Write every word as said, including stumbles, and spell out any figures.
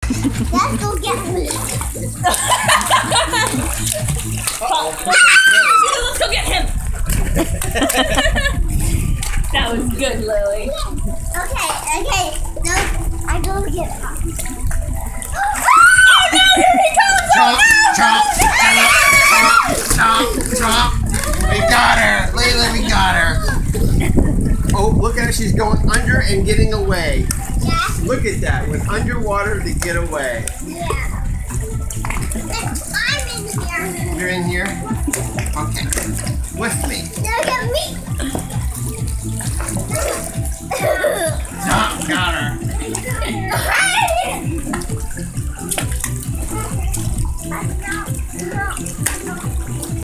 Let's go get me. Let's go get him. That was good, Lily. Okay, okay. No, I go get him. Oh no, here he comes! Chomp, chomp, chomp, chomp, chomp. We got her. Layla, we got her. Oh, look at her. She's going under and getting away. Yeah. Look at that. Went underwater to get away. Yeah. I'm in here. You're in here? Okay. With me. No,